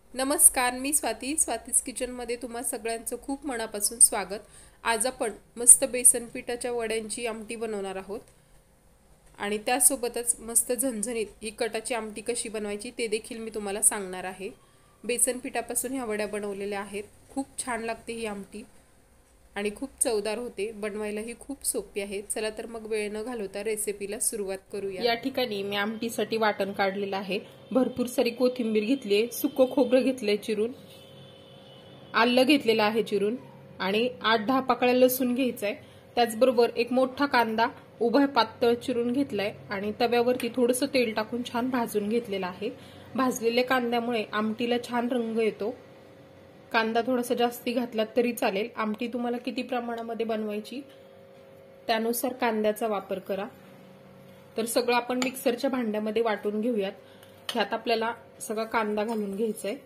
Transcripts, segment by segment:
नमस्कार, मी स्वातीज किचनमध्ये तुम्हा सगळ्यांचं खूप मनापासून स्वागत। आज आपण मस्त बेसन पिठाच्या वड्यांची आमटी बनवणार आहोत आणि त्यासोबतच मस्त झणझणीत ही कटाची आमटी कशी बनवायची ते देखील मी तुम्हाला सांगणार आहे। बेसन पिठापासून ह्या वड्या बनवलेल्या आहेत। खूप छान लागते ही आमटी आणि खूप चवदार होते। बनवायलाही खूप सोपी आहे। चला तर मग वेळ न घालवता रेसिपीला सुरुवात करूया। या ठिकाणी मी आमटीसाठी वाटण काढलेलं आहे। भरपूर सारी कोथिंबीर घेतली आहे, सुकं खोबरं घेतलंय चिरून, आलं घेतलेलं आहे चिरून आणि 8-10 पाकळ्या लसूण घ्यायचाय। त्याचबरोबर एक मोठा कांदा उभा पातळ चिरून घेतलाय आणि तव्यावरती थोडंसं तेल टाकून छान भाजून घेतलेलं आहे। भाजलेल्या कांद्यामुळे आमटीला छान रंग येतो। कांदा थोडासा जास्ती घातला तरी चालेल। आमटी तुम्हाला किती प्रमाणामध्ये बनवायची त्यानुसार कांद्याचा वापर करा। तर सगळं आपण मिक्सरच्या भांड्यामध्ये वाटून घेऊयात। ह्यात आपल्याला सगळा कांदा घालून घ्यायचा आहे।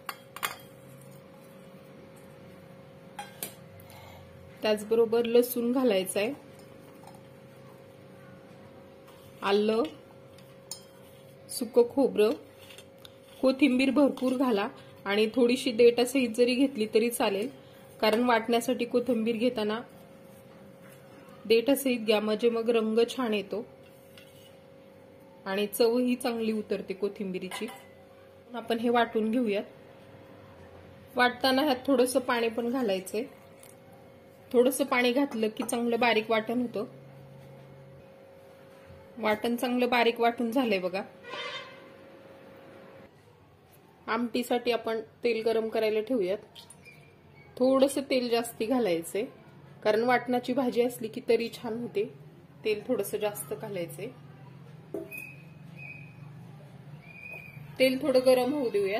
त्याचबरोबर लसूण घालायचा आहे, आलं, सुकं खोबरं, कोथिंबीर भरपूर घाला आणि थोडीशी देठासहित जरी घेतली तरी चालेल, कारण वाटण्यासाठी कोथिंबीर घेताना देठासहित घ्या, म्हणजे मग रंग छान येतो आणि चवही चांगली उतरते कोथिंबीरीची। आपण हे वाटून घेऊयात। वाटताना ह्यात थोडंसं पाणी पण घालायचंय। थोडंसं पाणी घातलं की चांगलं बारीक वाटण होतं। वाटण चांगलं बारीक वाटून झालंय बघा। आमटीसाठी आपण तेल गरम करायला ठेवूयात। थोडंसं तेल जास्ती घालायचंय, कारण वाटणाची भाजी असली की तरी छान होते। तेल थोडंसं जास्त घालायचंय। तेल थोडं गरम होऊ देऊयात।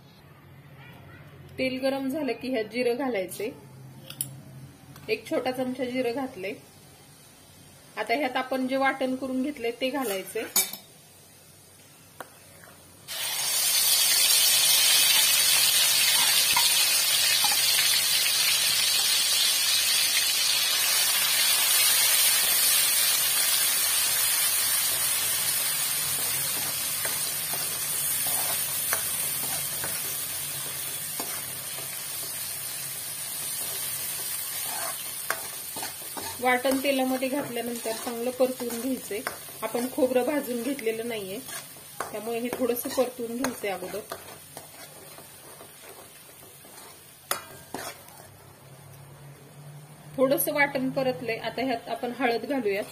तेल गरम झालं की ह्यात जिरं घालायचे। एक छोटा चमचा जिरं घातले। आता ह्यात आपण जे वाटण करून घेतलंय ते घालायचे। वाटण तेलामध्ये घातल्यानंतर चांगलं परतून घ्यायचंय। आपण खोबरं भाजून घेतलेलं नाहीये, त्यामुळे हे थोडंसं परतून घ्यायचंय अगोदर। थोडंसं वाटण परतलंय। आता ह्यात आपण हळद घालूयात।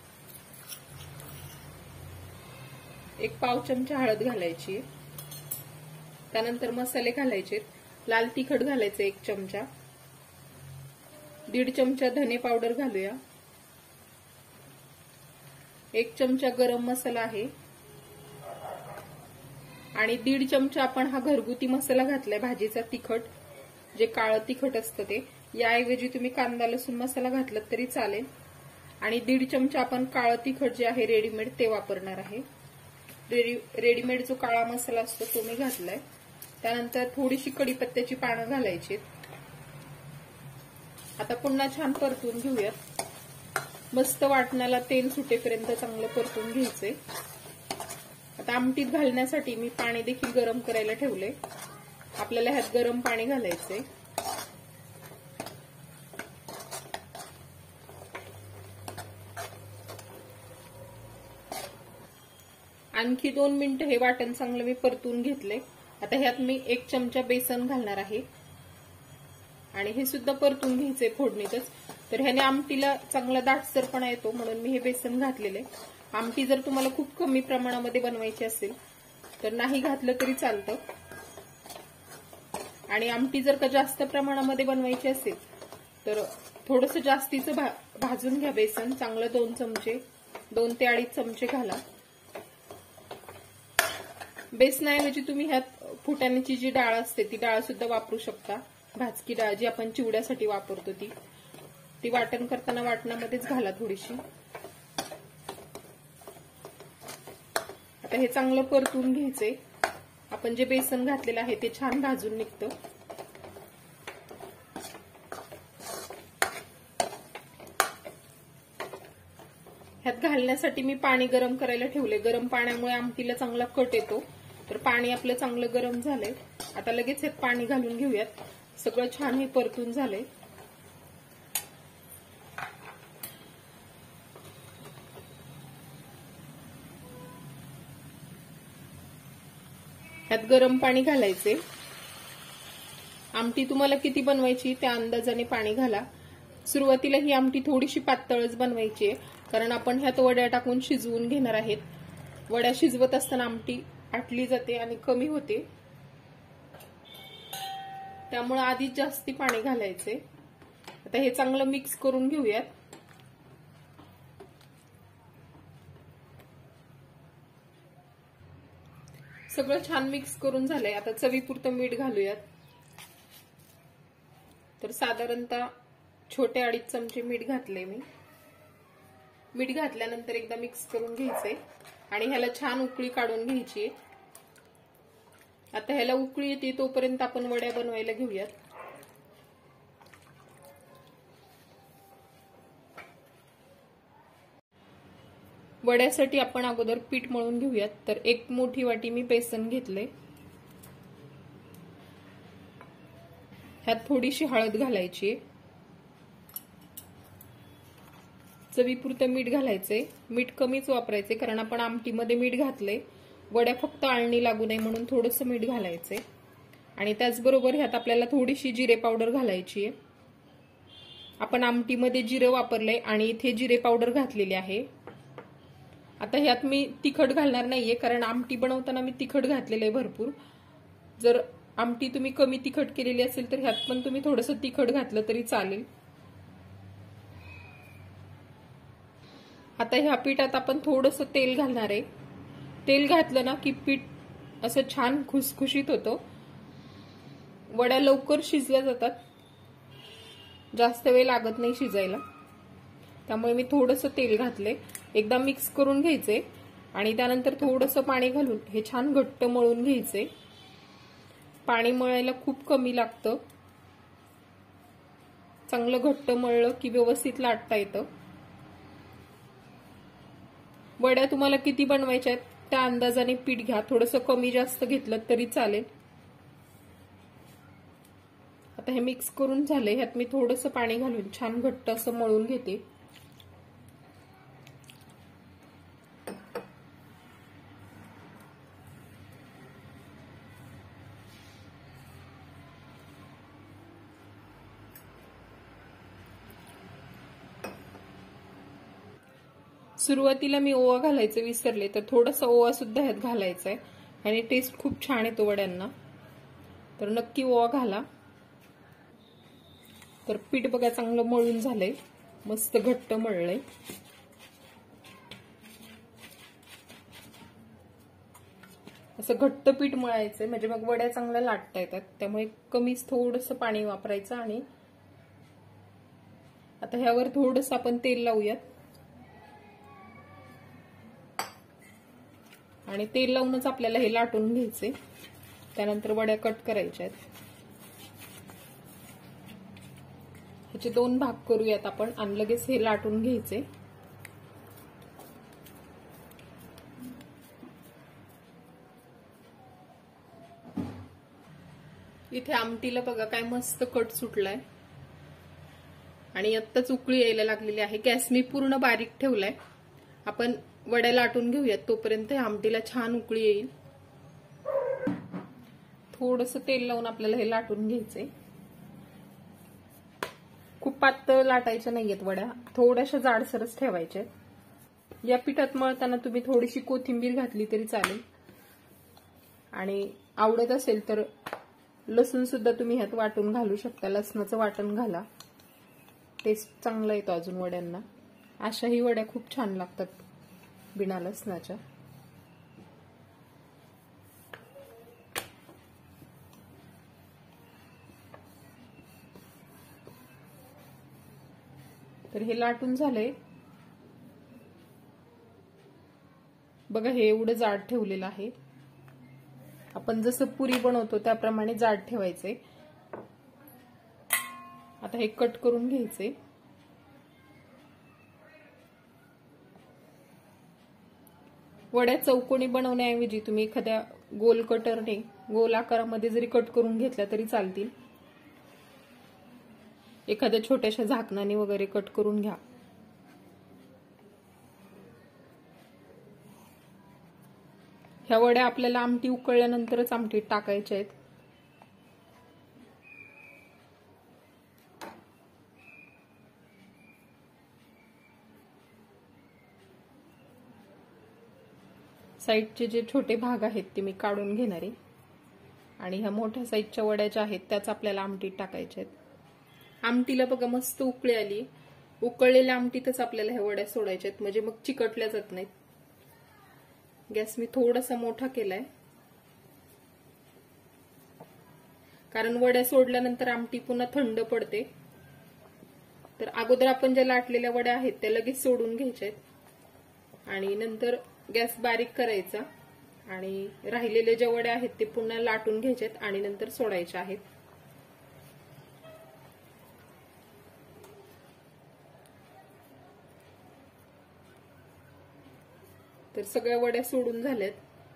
एक पाव चमचा हळद घालायची। त्यानंतर मसाले घालायचे। लाल तिखट घालायचं 1 चमचा, 1.5 चमचा धने पावडर घालूया, 1 चमचा गरम मसाला आहे आणि 1.5 चमचा आपण हा घरगुती मसाला घातलाय भाजीचा तिखट, जे काळं तिखट असतं ते। याऐवजी तुम्ही कांदा लसूण मसाला घातला तरी चालेल आणि 1.5 चमचा आपण काळं तिखट जे आहे रेडीमेड ते वापरणार आहे। रेडीमेड जो काळा मसाला असतो तो मी घातलाय। त्यानंतर थोडीशी कढीपत्त्याची पानं घालायची। आता पुन्हा छान परतून घेऊयात। मस्त वाटणाला तेल सुटेपर्यंत चांगलं परतून घ्यायचंय। आता आमटीत घालण्यासाठी मी पाणी देखील गरम करायला ठेवले। आपल्याला ह्यात गरम पाणी घालायचंय। आणखी 2 मिनिटं हे वाटण चांगलं मी परतून घेतले। आता ह्यात मी 1 चमचा बेसन घालणार आहे आणि हे सुद्धा परतून घ्यायचंय फोडणीतच। तर ह्याने आमटीला चांगला दाटसरपणा येतो, म्हणून मी हे बेसन घातलेले। आमटी जर तुम्हाला खूप कमी प्रमाणामध्ये बनवायची असेल तर नाही घातलं तरी चालतं, आणि आमटी जर का जास्त प्रमाणामध्ये बनवायची असेल तर थोडंसं जास्तीचं भाजून घ्या बेसन। चांगलं 2 चमचे, 2 ते 2.5 चमचे घाला। बेसनाऐवजी तुम्ही ह्यात फुटाण्याची जी डाळ असते ती डाळ सुद्धा वापरू शकता। भाजकी डाळ जी आपण चिवड्यासाठी वापरतो ती वाटण करताना वाटणामध्येच घाला थोडीशी। आता हे चांगलं परतून घ्यायचंय। आपण जे बेसन घातलेलं आहे ते छान भाजून निघतं। ह्यात घालण्यासाठी मी पाणी गरम करायला ठेवले। गरम पाण्यामुळे आमटीला चांगला कट येतो। तर पाणी आपलं चांगलं गरम झालंय। आता लगेच हे पाणी घालून घेऊयात. सगळं छान हे परतून झालंय. ह्यात गरम पाणी घालायचे. आमटी तुम्हाला किती बनवायची त्या अंदाजाने पाणी घाला. सुरुवातीला ही आमटी थोडीशी पातळच बनवायची आहे, कारण आपण ह्यात वड्या टाकून शिजवून घेणार आहेत. वड्या शिजवत असताना आमटी आटली जाते आणि कमी होते, त्यामुळे आधीच जास्ती पाणी घालायचे. आता हे चांगलं मिक्स करून घेऊयात. सगळं छान मिक्स करून झालंय. आता चवीपुरतं मीठ घालूयात. तर साधारणतः छोटे 2.5 चमचे मीठ घातले मी. मीठ घातल्यानंतर एकदा मिक्स करून घ्यायचंय आणि ह्याला छान उकळी काढून घ्यायची. आता ह्याला उकळी येते तोपर्यंत आपण वड्या बनवायला घेऊयात. वड्यासाठी आपण अगोदर पीठ मळून घेऊयात. तर 1 मोठी वाटी मी बेसन घेतले. ह्यात थोडीशी हळद घालायची. चवीपुरतं मीठ घालायचे. मीठ कमीच वापरायचे, कारण आपण आमटीमध्ये मीठ घातले. वड्या फक्त आळणी लागू नये म्हणून थोडंसं मीठ घालायचे. आणि त्याचबरोबर ह्यात आपल्याला थोडीशी जिरे पावडर घालायची आहे. आपण आमटीमध्ये जिरे वापरले आणि इथे जिरे पावडर घातलेली आहे. आता ह्यात मी तिखट घालणार नाहीये, कारण आमटी बनवताना मी तिखट घातलेलं आहे भरपूर. जर आमटी तुम्ही कमी तिखट केलेली असेल तर ह्यात पण तुम्ही थोडंसं तिखट घातलं तरी चालेल. आता ह्या पिठात आपण थोडंसं तेल घालणार आहे. तेल घातलं ना की पीठ असं छान खुसखुशीत होतं. वड्या लवकर शिजल्या जातात, जास्त वेळ लागत नाही शिजायला. त्यामुळे मी थोडंसं तेल घातले. एकदा मिक्स करून घ्यायचे आणि त्यानंतर थोडंसं पाणी घालून हे छान घट्ट मळून घ्यायचे. पाणी मळायला खूप कमी लागतं. चांगलं घट्ट मळलं की व्यवस्थित लाटता येतं. वड्या तुम्हाला किती बनवायच्या आहेत त्या अंदाजाने पीठ घ्या. थोडंसं कमी जास्त घेतलं तरी चालेल. आता हे मिक्स करून झाले. ह्यात मी थोडंसं पाणी घालून छान घट्ट असं मळून घेते. सुरुवातीला मी ओवा घालायचे विसरले, तर थोडासा ओवा सुद्धा ह्यात घालायचा आहे आणि टेस्ट खूप छान येतो वड्यांना. तर नक्की ओवा घाला. तर पीठ बघा चांगलं मळून झालंय, मस्त घट्ट मळलंय. असं घट्ट पीठ मळायचंय म्हणजे मग वड्या चांगल्या लाटता येतात. त्यामुळे कमीच थोडंसं पाणी वापरायचं. आणि आता ह्यावर थोडंसं आपण तेल लावूयात. आणि तेल लावूनच आपल्याला हे लाटून घ्यायचे. त्यानंतर वड्या कट करायच्या आहेत. ह्याचे 2 भाग करूयात आपण आणि लगेच हे लाटून घ्यायचे. इथे आमटीला बघा काय मस्त कट सुटलाय आणि आत्ताच उकळी यायला लागलेली आहे. गॅस मी पूर्ण बारीक ठेवलाय. आपण वड्या लाटून घेऊयात तोपर्यंत आमटीला छान उकळी येईल. थोडंसं तेल लावून आपल्याला हे लाटून घ्यायचंय. खूप पातळ लाटायच्या नाहीयेत वड्या, थोड्याशा जाडसरच ठेवायच्या. या पिठात मळताना तुम्ही थोडीशी कोथिंबीर घातली तरी चालेल. आणि आवडत असेल तर लसूण सुद्धा तुम्ही ह्यात वाटून घालू शकता. लसणाचं वाटण घाला, टेस्ट चांगला येतो अजून वड्यांना. अशाही वड्या खूप छान लागतात बिना लसणाच्या. तर हे लाटून झालंय बघा. हे एवढं जाड ठेवलेलं आहे. आपण जसं पुरी बनवतो त्याप्रमाणे जाड ठेवायचे. आता हे कट करून घ्यायचे. वड्या चौकोनी बनवण्याऐवजी तुम्ही एखाद्या गोल कटरने गोल आकारामध्ये जरी कट करून घेतल्या तरी चालतील. एखाद्या छोट्याशा झाकणाने वगैरे कट करून घ्या. ह्या वड्या आपल्याला आमटी उकळल्यानंतरच आमटीत टाकायच्या आहेत. साईडचे जे छोटे भाग आहेत ते मी काढून घेणार आहे आणि ह्या मोठ्या साईजच्या वड्या ज्या आहेत त्याच आपल्याला आमटीत टाकायच्या आहेत. आमटीला बघा मस्त उकळी आली. उकळलेल्या आमटीतच आपल्याला ह्या वड्या सोडायच्या आहेत, म्हणजे मग चिकटल्या जात नाहीत. गॅस मी थोडासा मोठा केलाय, कारण वड्या सोडल्यानंतर आमटी पुन्हा थंड पडते. तर अगोदर आपण ज्या लाटलेल्या वड्या आहेत त्या लगेच सोडून घ्यायच्या आहेत आणि नंतर गॅस बारीक करायचा आणि राहिलेल्या ज्या वड्या आहेत ते पुन्हा लाटून घ्यायच्यात आणि नंतर सोडायच्या आहेत. तर सगळ्या वड्या सोडून झाल्यात.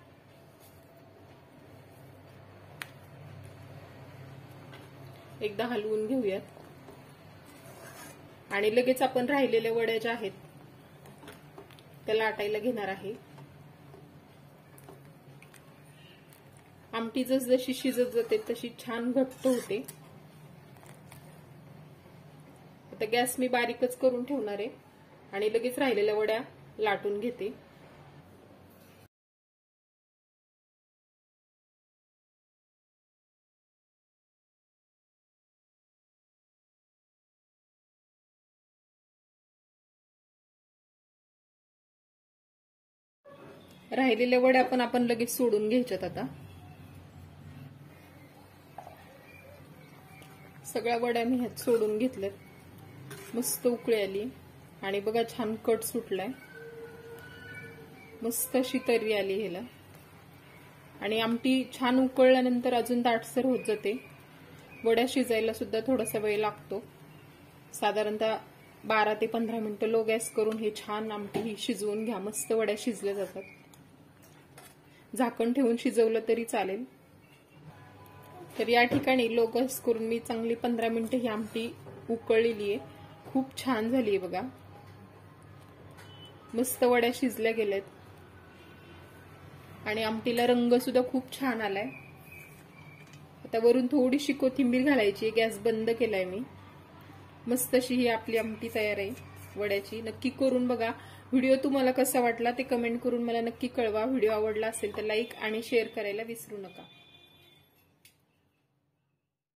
एकदा हलवून घेऊयात आणि लगेच आपण राहिलेल्या वड्या ज्या आहेत त्या लाटायला घेणार आहे. आमटी जशी शिजत जाते तशी छान घट्ट होते. आता गॅस मी बारीकच करून ठेवणार आहे आणि लगेच राहिलेल्या वड्या लाटून घेते. राहिलेल्या वड्या पण आपण लगेच सोडून घ्यायच्यात. आता सगळ्या वड्या मी ह्यात सोडून घेतल्यात. मस्त उकळी आली आणि बघा छान कट सुटलाय. मस्त अशी तर्री आली ह्याला आणि आमटी छान उकळल्यानंतर अजून दाटसर होत जाते. वड्या शिजायला सुद्धा थोडासा वेळ लागतो. साधारणतः 12 ते 15 मिनिटं लो गॅस करून हे छान आमटी ही शिजवून घ्या. मस्त वड्या शिजल्या जातात. झाकण ठेवून शिजवलं तरी चालेल. तर या ठिकाणी लो गॅस करून मी चांगली 15 मिनिटं ही आमटी उकळलेली आहे. खूप छान झाली आहे बघा. मस्त वड्या शिजल्या गेल्यात आणि आमटीला रंग सुद्धा खूप छान आलाय. आता वरून थोडीशी कोथिंबीर घालायची. गॅस बंद केलाय मी. मस्त अशी ही आपली आमटी तयार आहे वड्याची. नक्की करून बघा. व्हिडिओ तुम्हाला कसा वाटला ते कमेंट करून मला नक्की कळवा. व्हिडिओ आवडला असेल तर लाईक आणि शेअर करायला विसरू नका.